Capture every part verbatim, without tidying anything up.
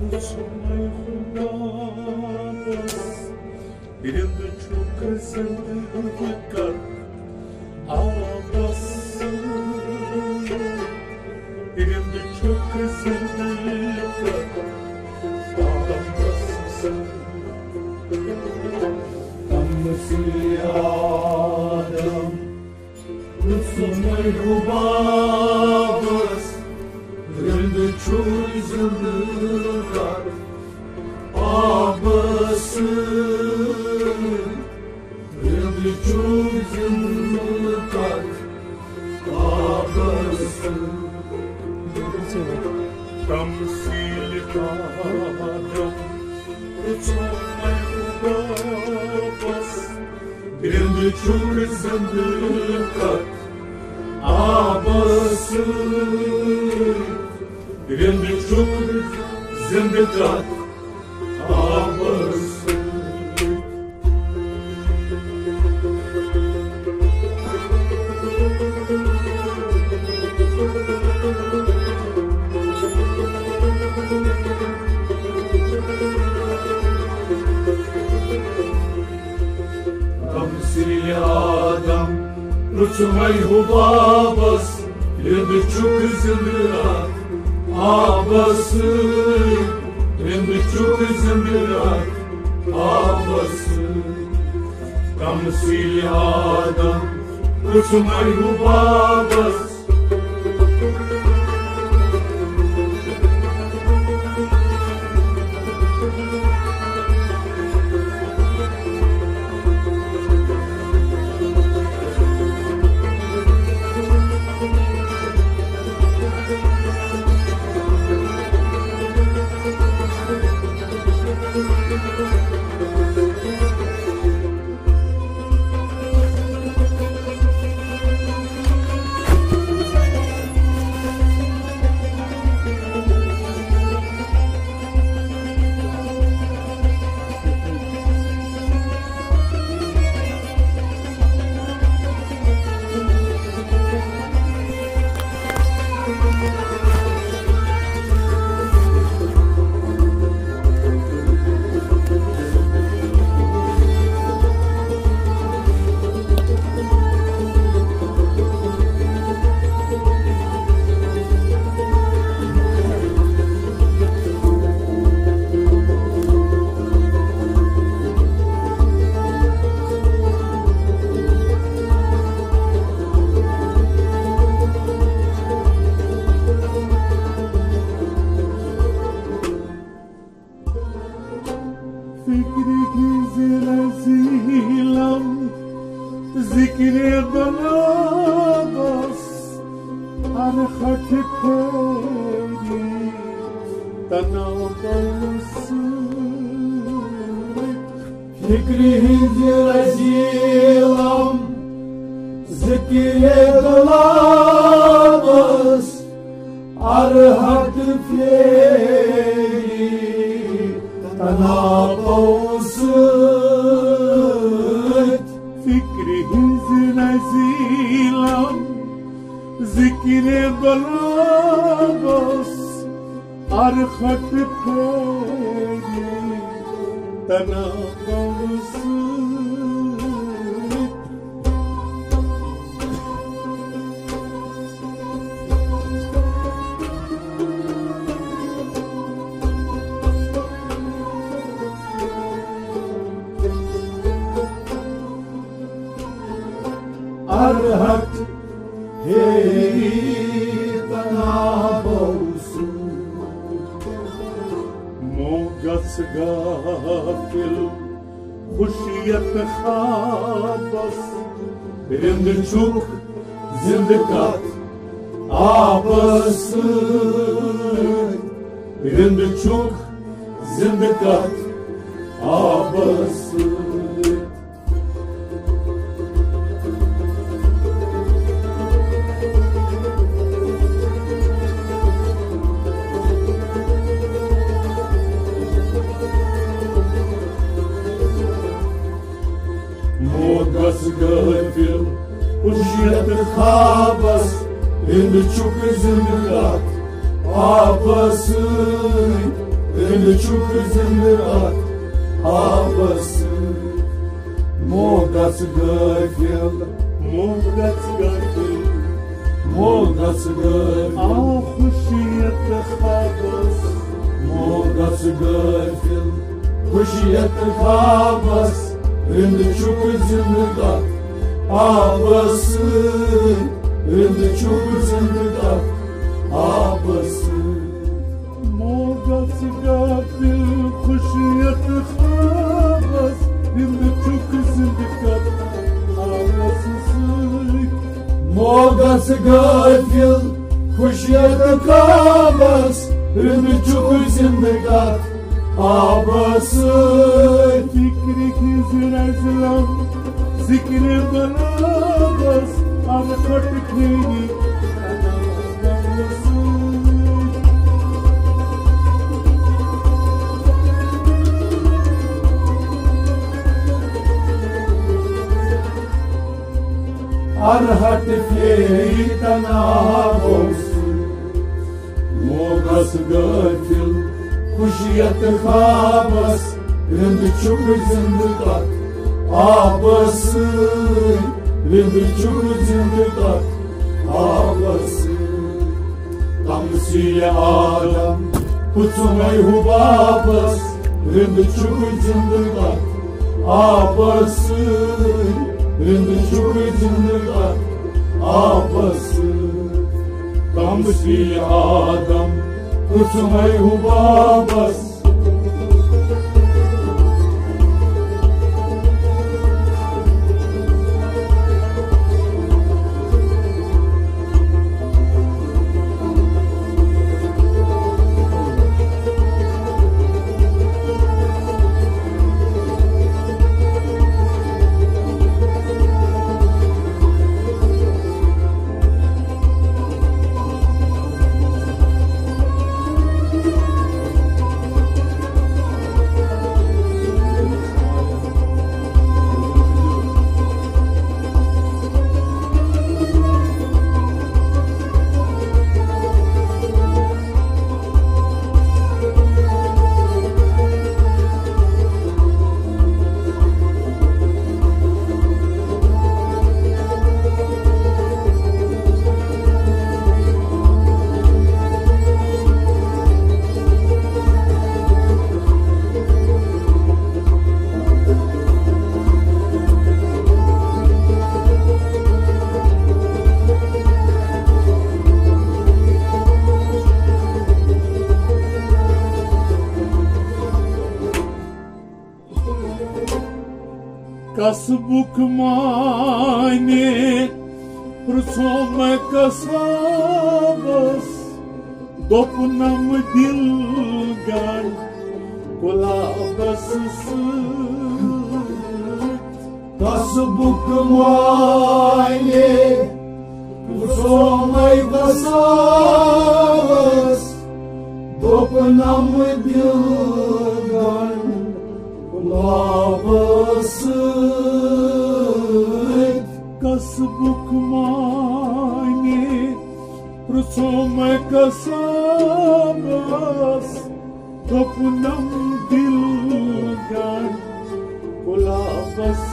Uçmayı kullanmaz. Benim de çok kızıldı fakat ağlasın. Benim de çok kızıldı fakat ağlasın. Damlası adam Uçmayı kullanmaz. Benim çok üzüldüler babası. Benim çok üzüldüler babası. Tam silik adam uçmayı kullanmaz. Benim de çok üzüldüler babası. Benim de çok üzüldüler babası. Tamsili adam Uçmayı babas. Benim de çok üzüldüler babası. Benim de çok üzüldüler babası. Tamsili adam Uçmayı babas. Fikri gizlezilam zikre dolamaz. Arhat keri tanavasın. Fikri rezilam zikre dolamaz. Arhat keri tanavasın. Fikri gizlezilam zikre dolamaz. Arhat keri tanavasın. Arhat hey tanavasın. موجس غافل خشيت خابص. Benim de çok zindikat abası. Benim de çok zindikat abası. Mogas gafil Ujiyat khabas Benim de çok zindikat abası. Rindçuk zindrat abası Mogas gafil Mogas gafil Mogas gafil Ah huşiyet khabas Mogas gafil Huşiyet khabas Rindçuk zindrat abası Rindçuk zindrat abası Mogas gafil huşiyet khabas Rindçuk zindrat abası Mogas gafil Huşiyet khabas Rindçuk zindrat abası Fikri kizrazlam Zikri balabas Anakot kini Anamamlası Arhat fiyetana olsun Mogas gafil Huşiyet khabas Rindçuk zindrat abası Rindçuk zindrat abası Tamsiye adam Kutumay hubabas Rindçuk zindrat abası Rindçuk zindrat abası Tamsiye adam Kutumay hubabas Kasbuk mani Rusome kasabas Dopnam dilgan Kulabas Kasbuk mani Rusome kasabas Dopnam dilgan Kulabası Kasbuk mani Rusome kasabas Dopnam dilgan Kulabas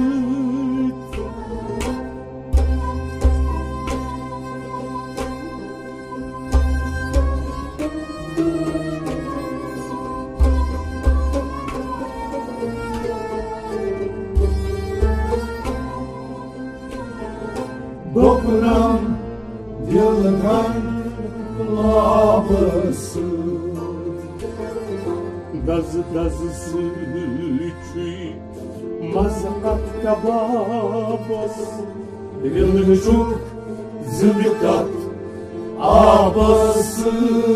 Dopnam dilgan kulabası Daz daz sıçı Mazkat kababas Rindçuk zindrat abası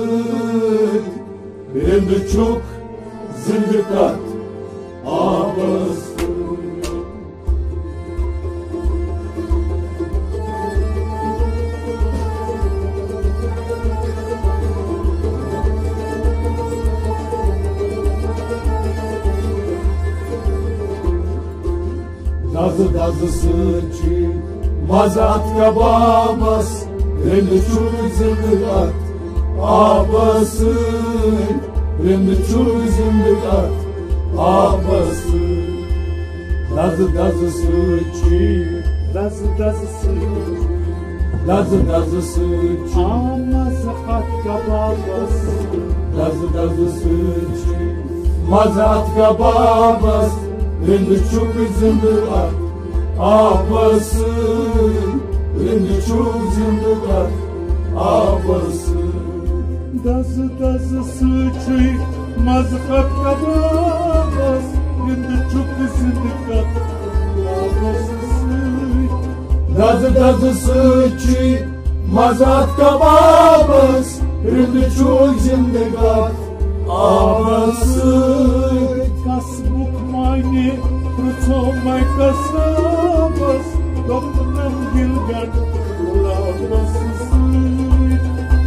Rindçuk zindrat abası Dazı dazı sıçı Mazat kababas Rindçuk zindrat abası Rindçuk zındıkat abası Dazı dazı sıçı Dazı dazı sıçı Dazı dazı sıçı Amazı at kababas Dazı dazı sıçı Mazat kababas Rindçuk zındıkat abası Rindçuk zındıkat abası Dazı dazı sıçı Mazhat kababas Rindçuk zındıkat abası sıçı Dazı dazı sıçı Mazat kababas Rindçuk zındıkat abası Kasbuk mayni Rutomay kasabas Doknam gilgan Labası sıçı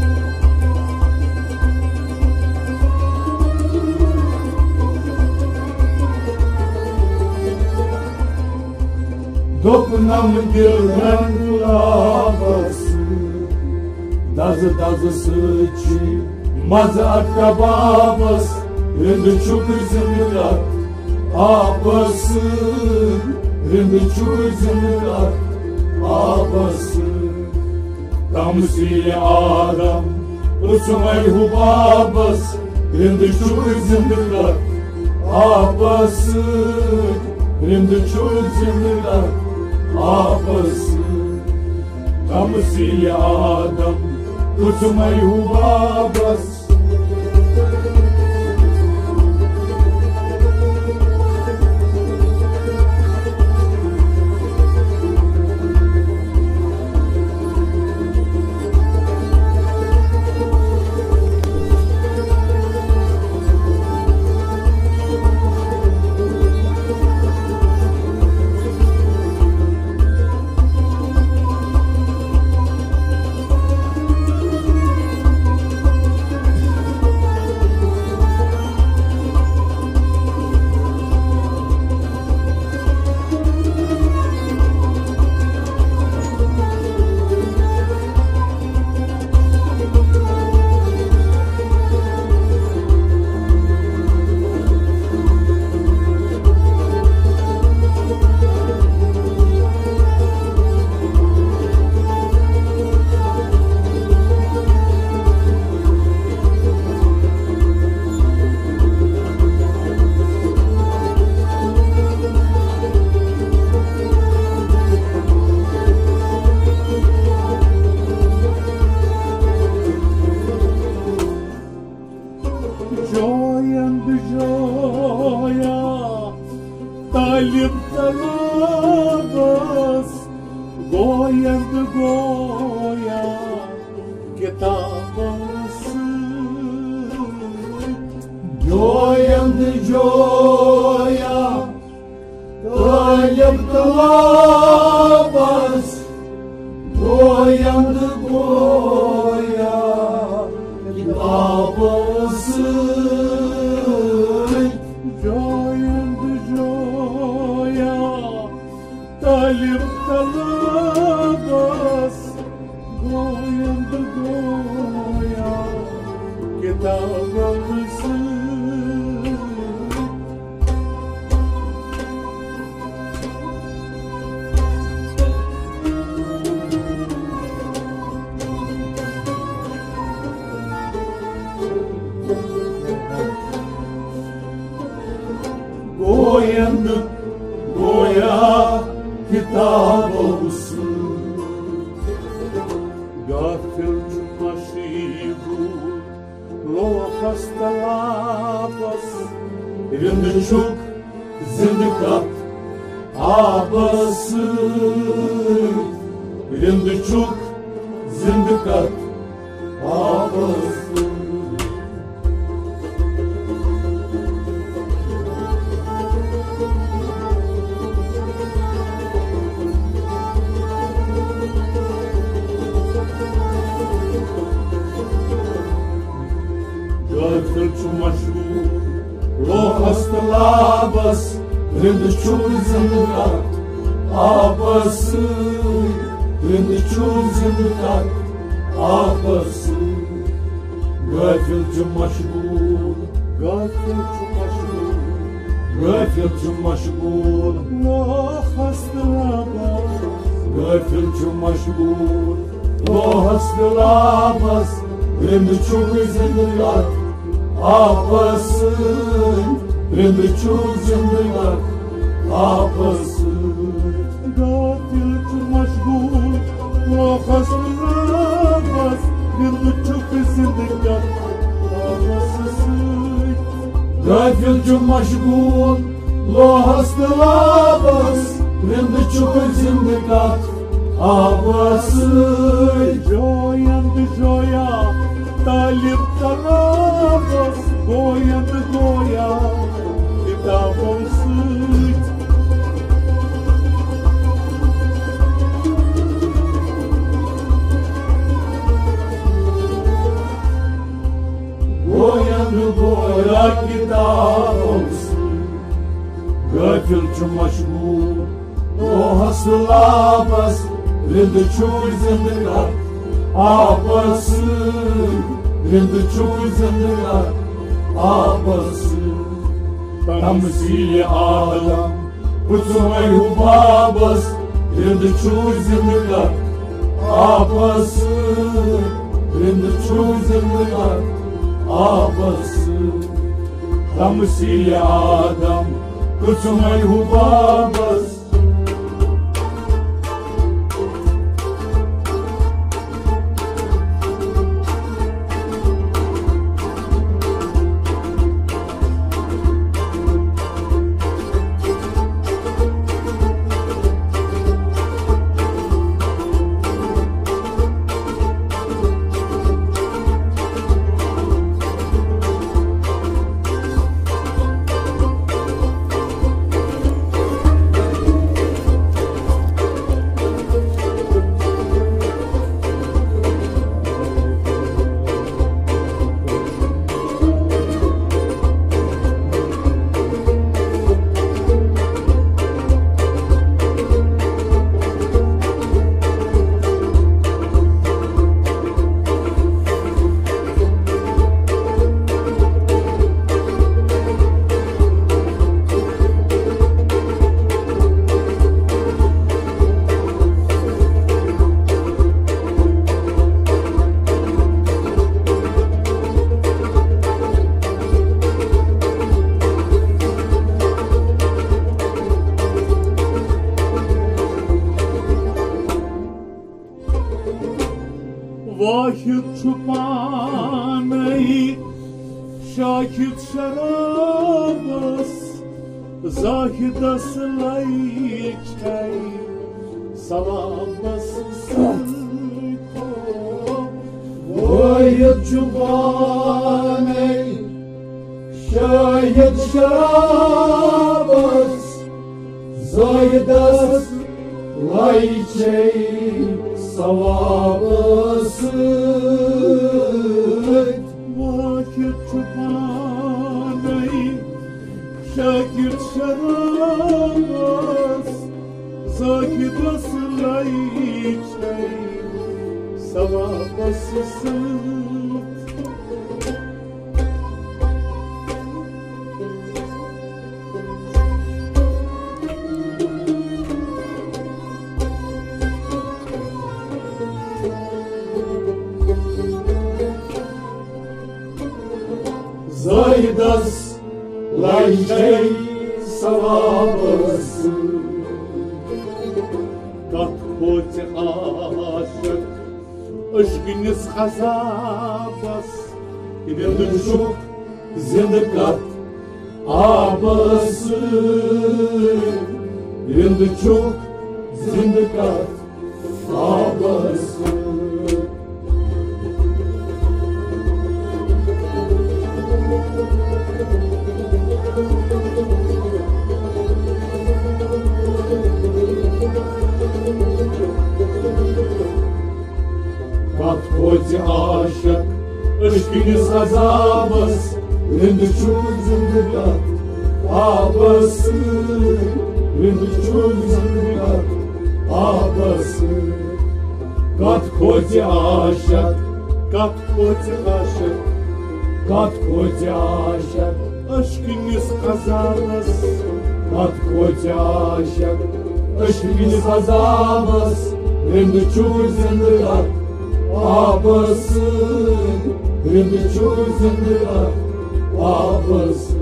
Dokunam gülden kulabası Dazı dazı sıçı Mazat kababas Rindçuk zındıkat abası Rindçuk zındıkat abası Tamsili adam Usumay hubabas Rindçuk zındıkat abası Rindçuk zındıkat abası Tamsili adam Usumay hubabas Talim talabas Goyanda goya Kitabası Joyandı joya Talim talabas Goyandı goya Kitabası Joyandı joya Talim talabas Goyanda goya Kitabası Goyandı goya kitap olsun Gafil cumaşibu Loa hastalabas Rindçuk zındıkat abası Rindçuk zındıkat abası Gafil cumaşibu Loa hastalabas Rindçuk zındıkat abası Rindçuk zındıkat abası Gafil cumaşibu غافل شو مشغول غافل شو مشغول وخست لابس غافل شو مشغول وخست لابس Rende çok üzüldüler Apasın Rende çok üzüldüler Apasın غافل شو مشغول وخست لابس Rende çok üzüldüler Apasın Gafil çok meşgul Lo hastalabas Rende çok üzüldüler Apasın Joyandı joya Talip tarabas Goyandı goya Kitap olsun Goyandı goya kitap olsun Gafil çok meşgul Lo hastalabas Rende çok üzüldüler Apasın Rende çok üzüldüler Apasın Tam sili adam Putsumay hubabas Rende çok üzüldüler Apasın Rende çok üzüldüler Apasın Tam sili adam Putsumay hubabas Vahid çupanı Şakit şarabas Zahida sılayçay Salaması sıko Vahid çupanı Şakit şarabas Zahida sılayçay Savabısın Vakit çupanı Şakir şarabas Zakit asılayçay Savabasısın Zaydas layçay savabısı Kat kote aşık Aşkınız hazabas Rende çok zindikat abası Rende çok zindikat abası Подходе aşık Aşkınız azabız Rende çok zindikat abası Rende çok zindikat abası Подходе aşık Kat kote aşık kad kocaşak aşkınız kazanız, kad kocaşak aşkınız kazanız, rende çok zindirat abası, rende çok zindirat abası.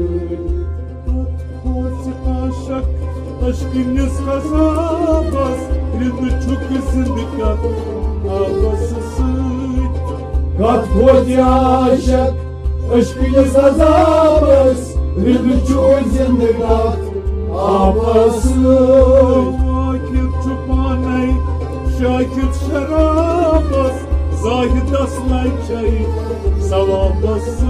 Aşk, aşkınız kazanmaz, rende çok zindirat abası. Kad kocaşak aşkınız kazanız, rende çok zindirat abası. Vakit çupanay, şakit şarabas, zahid aslay çay, savabası.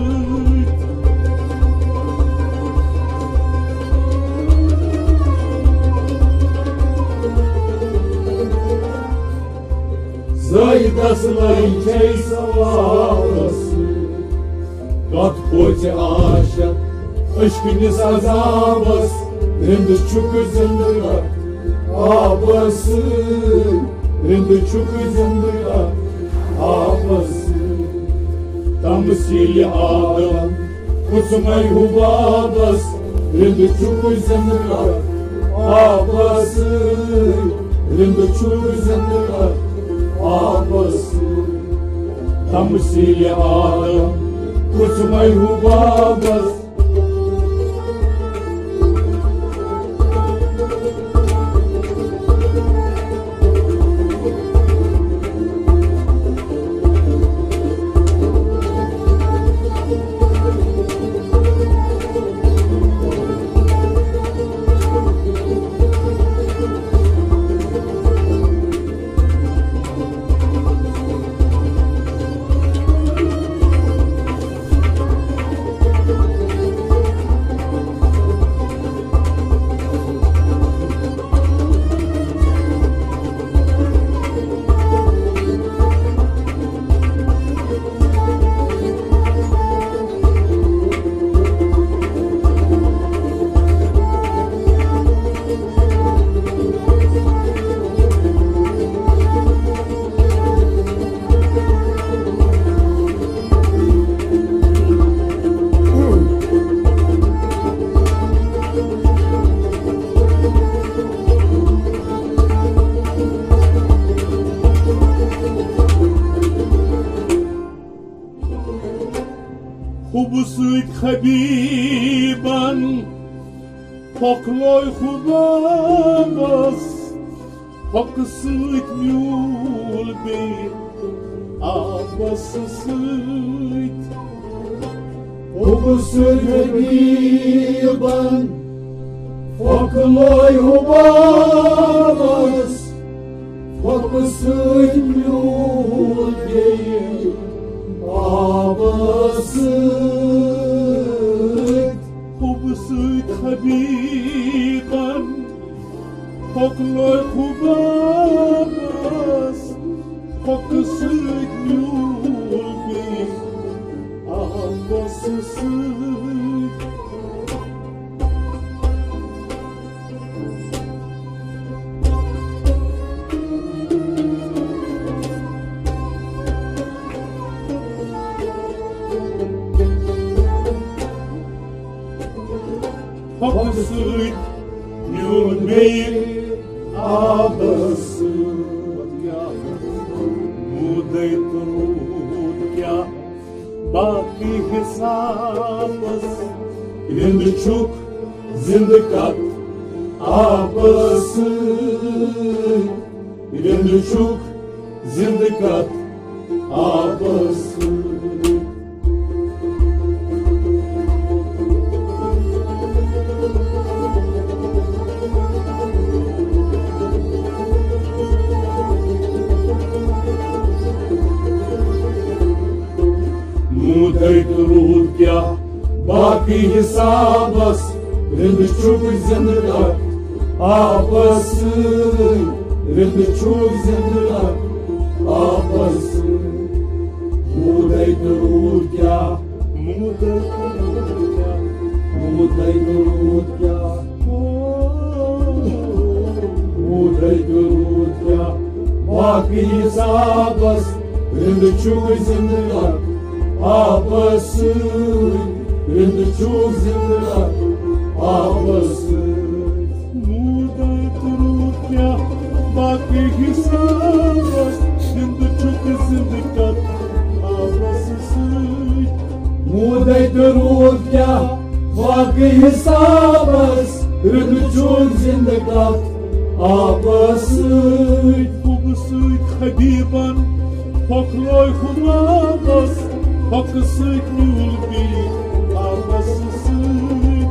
Zahid aslay çay, savabası. Kad kocaşak aşkınız kazanız, rende çok zindirat abası, rende çok zindirat abası. Tam sili adam kusmay hubabas, rende çok zindirat abası, rende çok zindirat abası. Tam sili adam kusmay hubabas. Hubusuyt habiban, pokloy hubabas, pokısıyt mül bey, abasısıyt. Hubusuyt habiban, pokloy hubabas, pokısıyt mül bey, abası. Hubusuyt habiban, pokloy hubabas, pokısıyt mül bey, abasısıyt. Pokısıyt mül bey, abası. Muday turutya, baki hesabas, Rende çok zindirat abası, rende çok zindirat abası. Muday turutya, baki hesabas, rende çok zindirat abası, rende çok zindirat abası. Muday turutya, Muday turutya, muday turutya, muday turutya, baki hesabas, rende çok zindirat abası Rindçuk zindgat abası Muday durutya Bakı hesabas Rindçuk zindgat abası Muday durutya Bakı hesabas Rindçuk zindgat abası Bugusuyt Habiban Pokloy Humabas Pokısıyt Nulbi Abasısıyt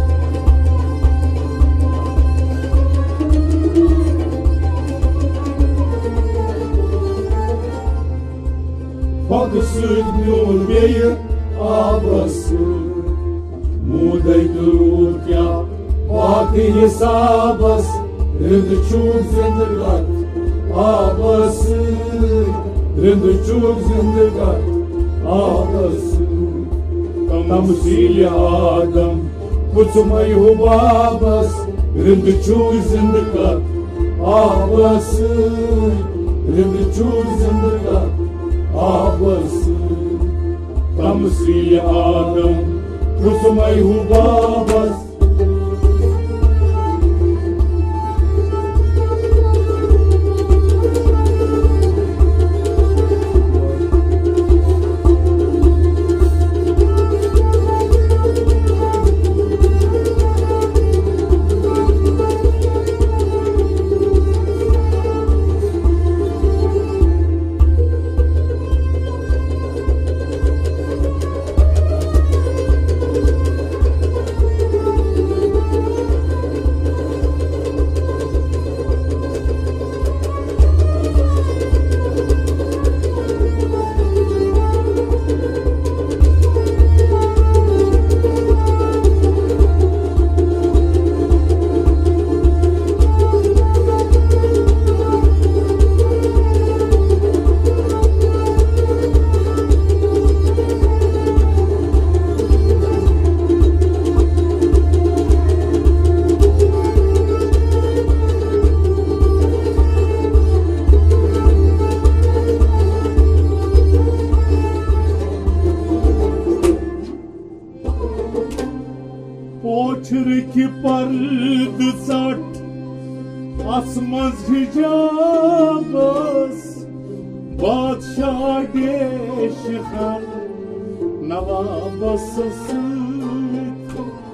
Pokısıyt Nulbi abası Muday durutya Bakı hesabas Rindçuk zindgat abası Rindçuk zindgat abası Tamsili adam Kutsumay hubabas Rindçuk zindgat abası Rindçuk zindgat abası Tamsili adam Kutsumay hubabas Poçriki pardı zat Asmaz hicabas Badşah deşhan Navabasısıyt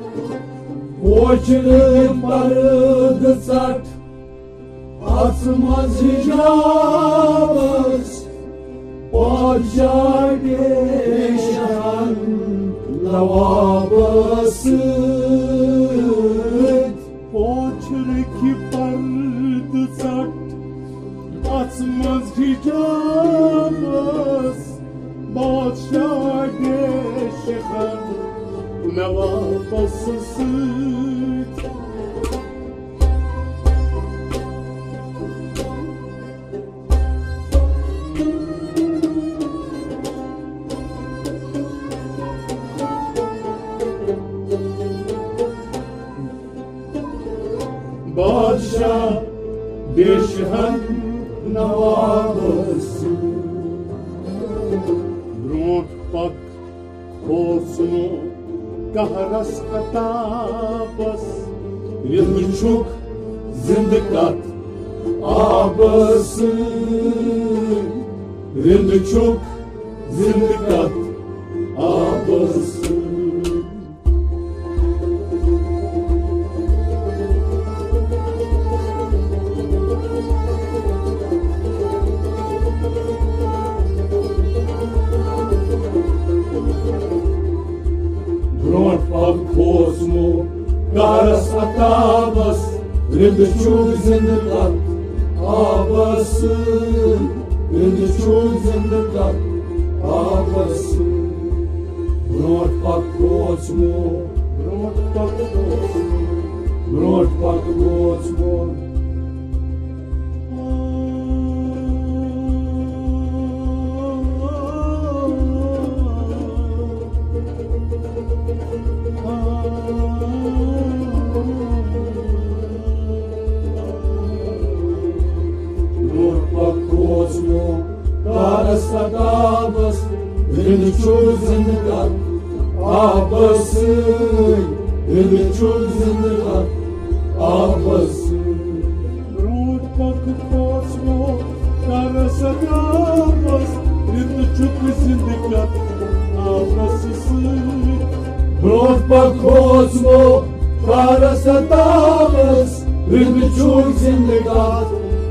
Poçriki pardı zat Asmaz hicabas Badşah deşhan Navabasıyt Poçriki pardı zat Asmaz hicabas Badşah deşhan Navabasısıyt Badşah deşhan navabası Brot pak kosmo Kahras katabas Rindçuk zindgat abası Rindçuk zindgat abası Brot pak kosmo Kahras katabas Rindçuk zindgat abası Rindçuk zindgat abası Brot pak kosmo Brot pak kosmo Brot pak kosmo Kahras katabas Rindçuk zindgat abasın Rindçuk zindgat abasın Rut bakıp basmo Karasadamaz Rindçuk zindgat abasısın Brotpa Kozmo Karasadamaz Rindçuk zindgat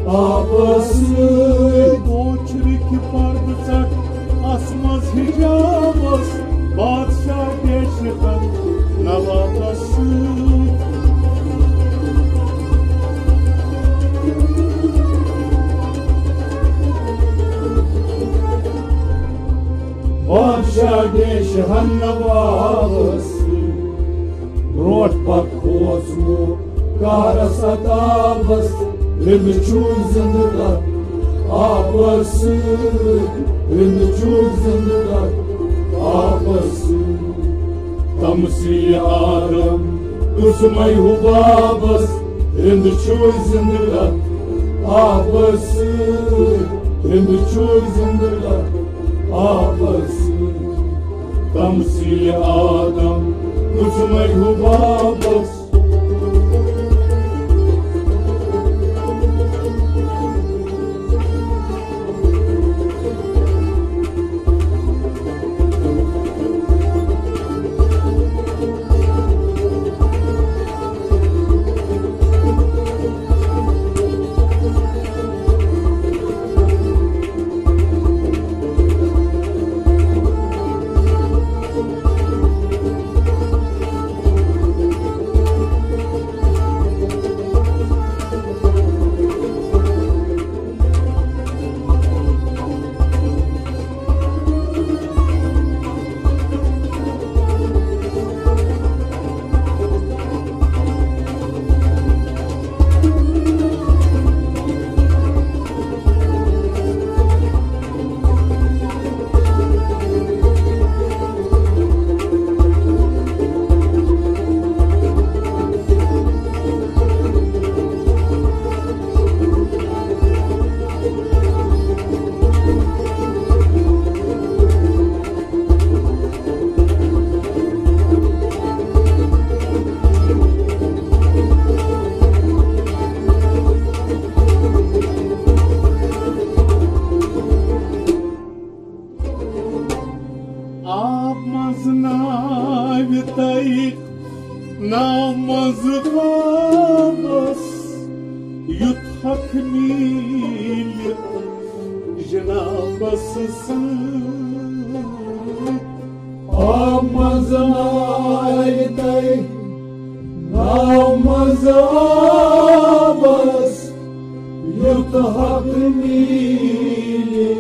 abasın Boçrik pardsak asmaz hicamaz Badşah geçen navatasın Badşage şehannavası Rotpa Kozmo Karasadamaz Rindçuk zindgat abasın Rindçuk zindgat abasın Tamsi adam Usmay hubabas Rindçuk zindgat abasın Rindçuk zindgat abasın Tamsi adam Usmay hubabas Namazı kılmaz Yuthak mil Cenabasısın Amazına ayday Namazı bas Yuthak mil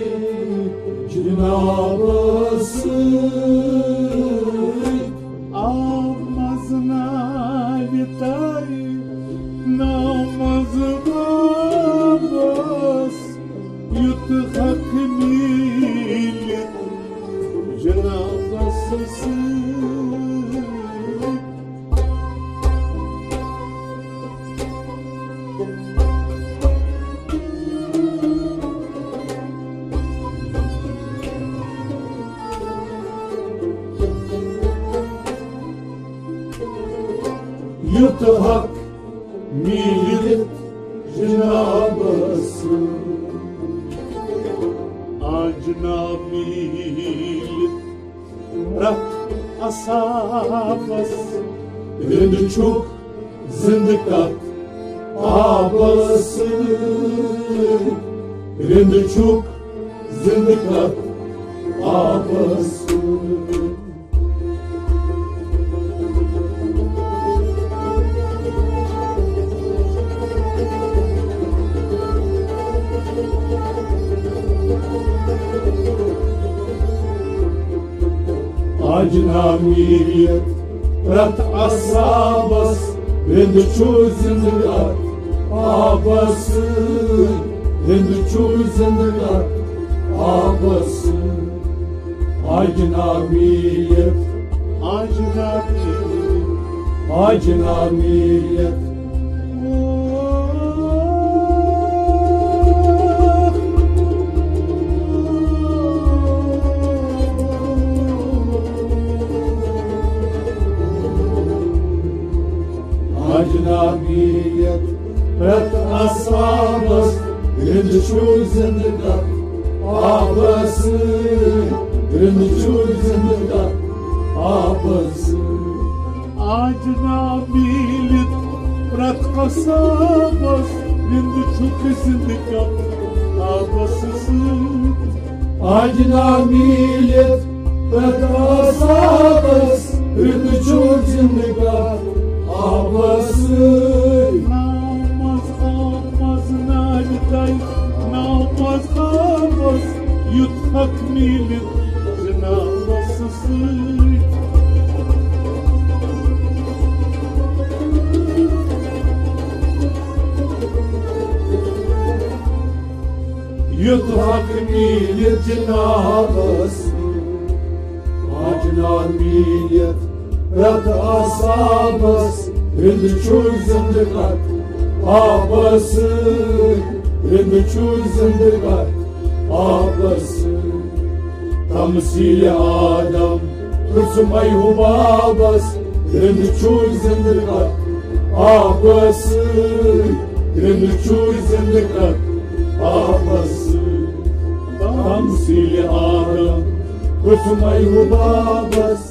Cenabasın Amazına bitay namazı bas Yuthak mil Cenabasısın Yuthak mil Cenabasın Acnamil Rat asabas Rindçuk zindgat abasın Rindçuk zindgat abasın Acnamiyet Rat asabas Rindçuk zindgat abasın Rindçuk zindgat abasın Acnamiyet Acnamil Acnamiyet أجنبية رت أصابس رندشور زندقات عبس رندشور زندقات عبس أجنبية رت أصابس رندشور زندقات عبس أجنبية رت أصابس رندشور زندقات عبس Namaz namaz nagday namaz namaz yuthak milit cenazası يضحك ميلة جنابس عجنا ميلة رد أصابس رندشور زندقات عبس رندشور زندقات عبس تمثيل آدم رسم أيه بابس رندشور زندقات عبس رندشور زندقات عبس تمثيل آدم رسم أيه بابس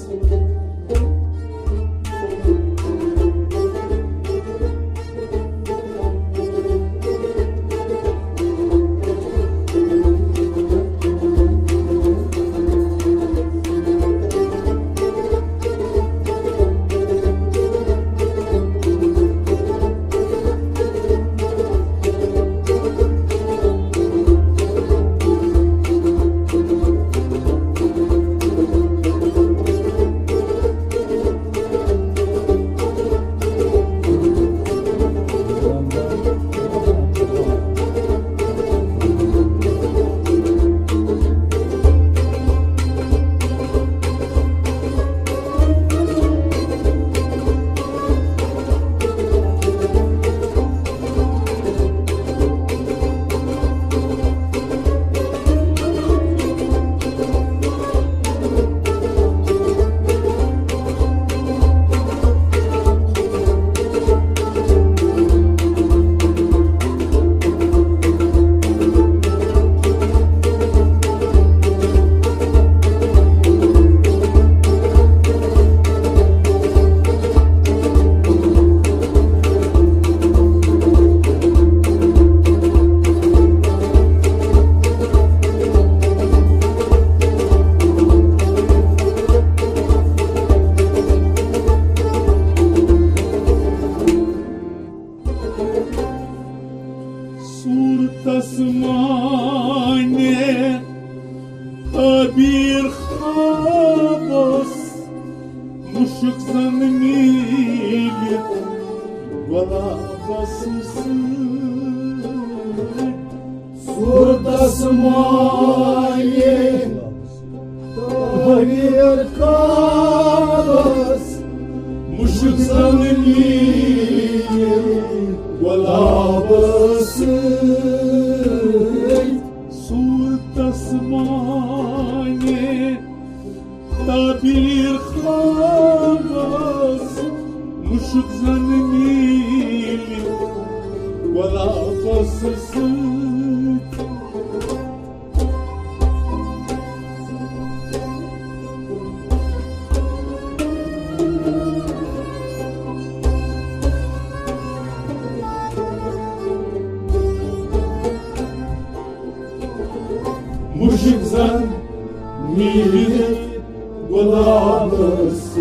tasmane bir habas muşuk zanmili wala basısı sur tasmane bir habas muşuk zanmili wala basısı sur tasmane bir habas muşuk zanmili wala basısı Muşik zan millet gulabısı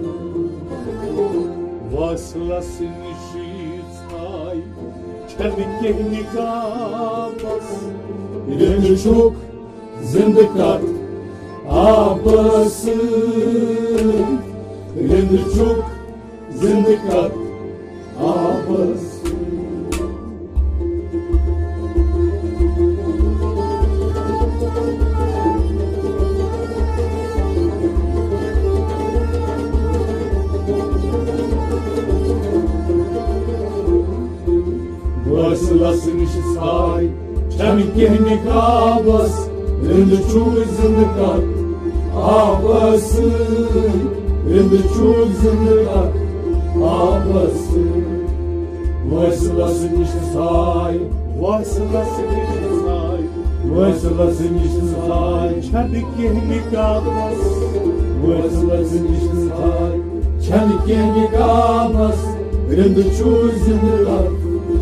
Vaslasın şizay Çelikeni kabas Birinci çok zindikat abası Birinci çok zindikat abası Vaslasın şizay Çelikeni kabas Birinci çok zindikat abası Birinci çok zindikat abası Voi să lasă niște sai, Voi să lasă niște sai, voi să lasă niște sai, Čanike mi gabas, voi să lasă niște sai, Çanike gabas, rânduciul zândărat,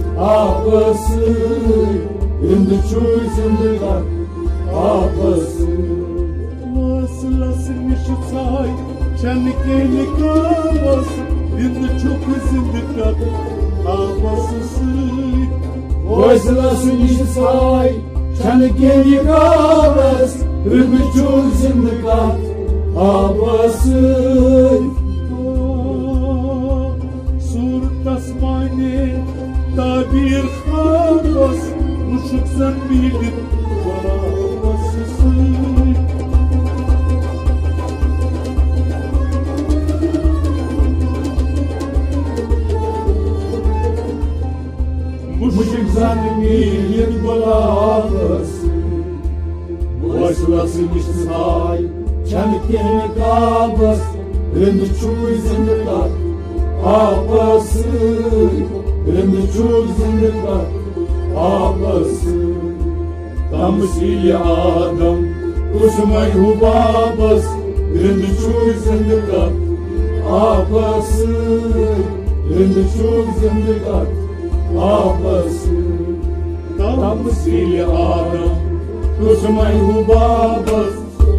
apăsâi, rânduciul zândărat, apăsâi. Voi să lasă niște sai, Čanike mi gabas, Rânduciul zândărat, apăsâi. Voi să lasă niște sai, Çanike gabas, rânduciul zândărat, apăsâi. Surtas mane, tabir khabas, Nuşuk sen bilin, apăsâi. Muşik zanimilin balası, voi să lasă niște sai, Çanike gabas, rânduciul zândărat, apăsâi, rânduciul zândărat, apăsâi. Tam sili Adam, uzmai hubabas, rânduciul zândărat, apăsâi, rânduciul zândărat, apăsâi. Tam sili Adam, uzmai hubabas,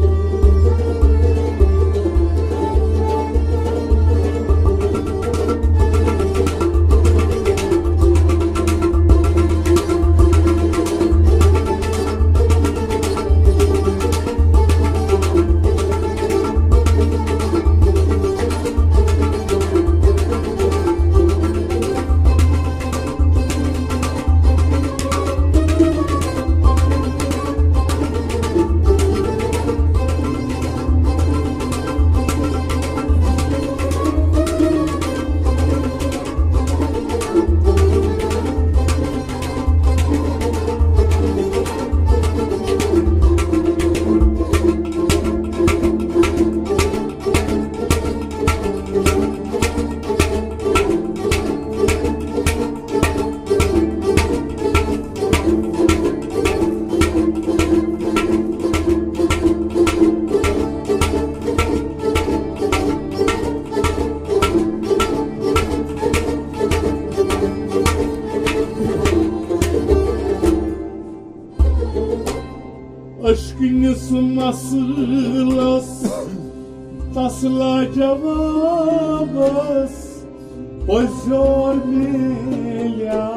Aşkın nasıl las, tasla cevabas, Pozor melja,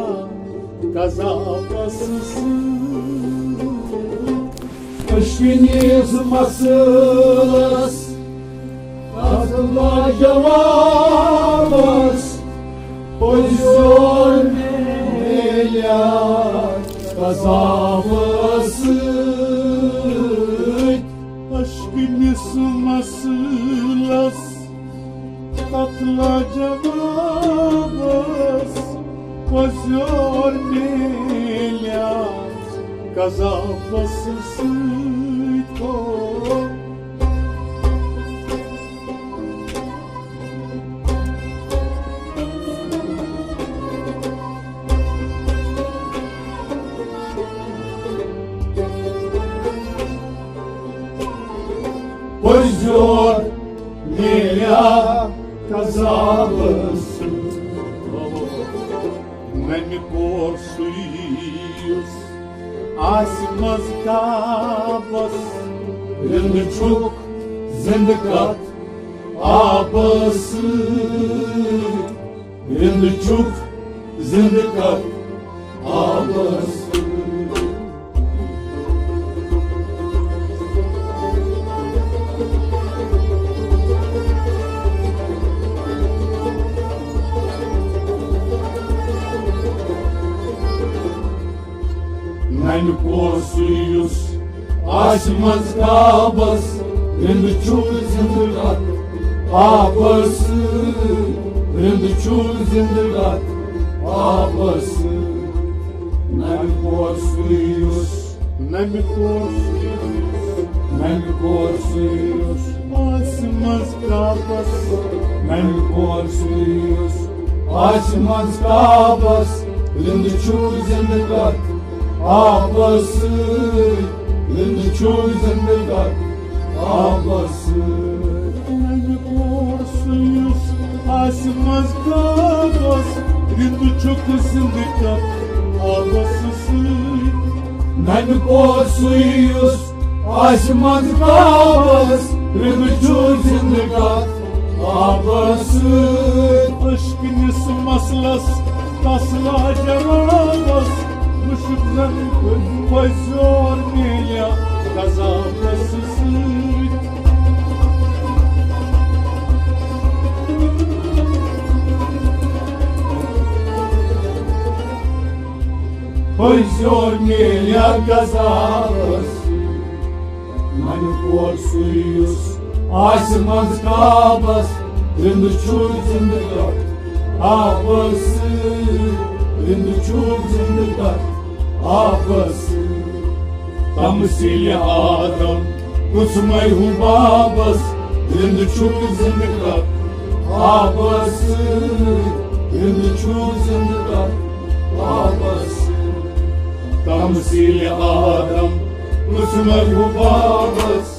kazapasısın. Aşkınız masılas, tasla cevabas, Pozor melja, kazapasın. Aşkın nasıl tatla cevabas, Pozor melja, kazapasısın. Pozor melja, kazapasın. Meni korşuyuz, asmaz kabas, Rânduciul zândărat, apăsâi, Rânduciul zândărat, apăsâi. Meni korşuyuz, asmaz kabas, Rânduciul zândărat, apăsâi, Rânduciul zândărat, apăsâi. Meni korşuyuz, Meni korşuyuz, meni korşuyuz, asmaz kabas, meni korşuyuz, açmaz kabas, rındıçu zindigat, abası, rındıçu zindigat, abası. Nani korsuyuz, açmaz kabas, rındıçu zindigat, abası. Nani korsuyuz, açmaz kabas, rındıçu zindigat, abası. Aşkın ismaslas, tasla ceravas, Müşükler gün koyzor meya, kazanmasızı. Koyzor meya kazanmasız. Nani korsuyuz, açmaz kabas, rındıçu zindigat, abası, rındıçu zindigat, abası. Tamsili adam, kusmay hu babas, rındıçu zindigat, abası, rındıçu zindigat, abası. Tamsili adam, kusmay hu babas.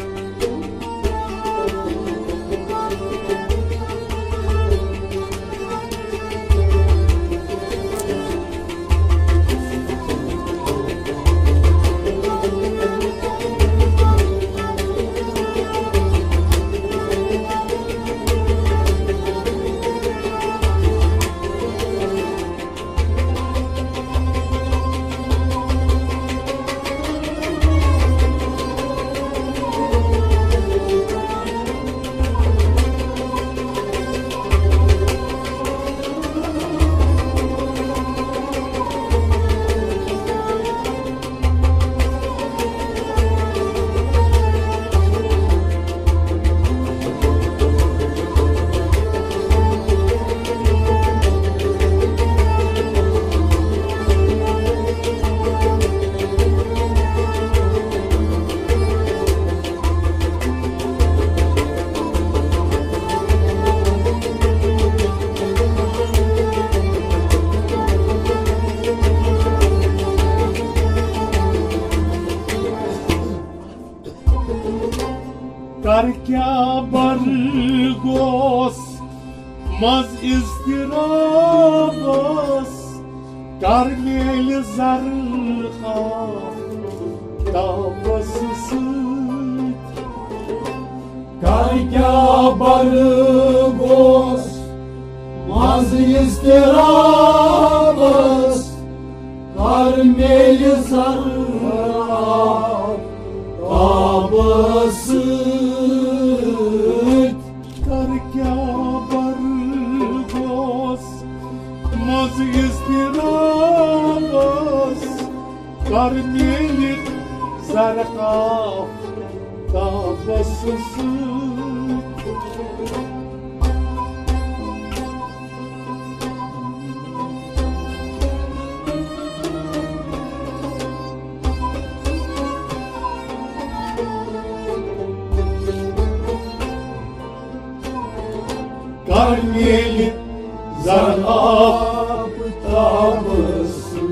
Dar kya bargos, maz istirabas, karmel zarha, tabasısıt. Dar kya bargos, maz istirabas, karmel zarha, tabasısıt. Karkya bargos, maz istirabas, karmelit zarkaf, tabasısıt. Karmelit zarkaf, tabası.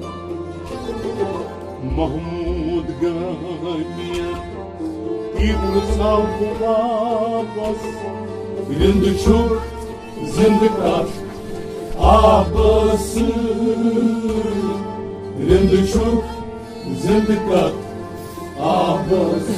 Mahmud Ganiyan, İbn Savvabas, Rındıçu zindigat, abası. Rındıçu zindigat, abası.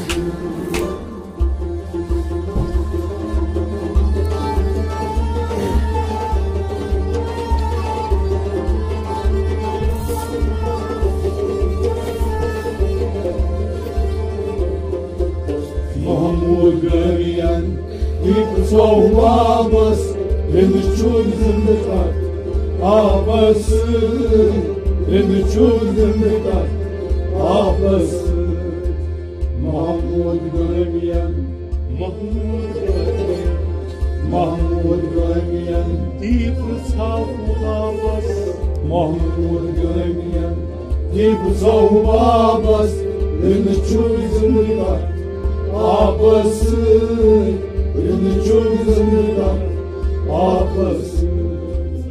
Mahmud Ganiyan, İbn Savvabas, Rındıçu zindigat, abası. Rındıçu zindigat, abası. Mahmud Ganiyan, Mahmud Ganiyan, Mahmud Ganiyan, İbn Savvabas, Mahmud Ganiyan, İbn Savvabas, Rındıçu zindigat, abası. Rındıçu zindigat, abası.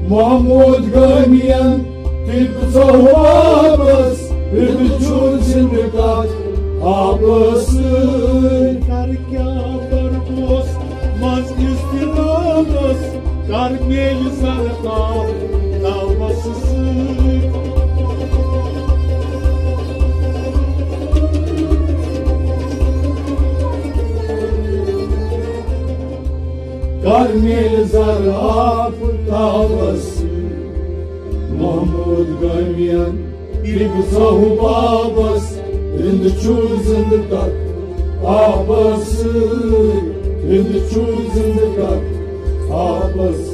Mahmud Gamiyan Tirpsau babas Tirpchul sindikat Abası Karkya barbos Mas istinamas Karmel sarkam Dalmasısı Karmel zaraf tavası Mahmud Gamiyan Tirpsau babas Tirpchul sindikat Abası Tirpchul sindikat Abası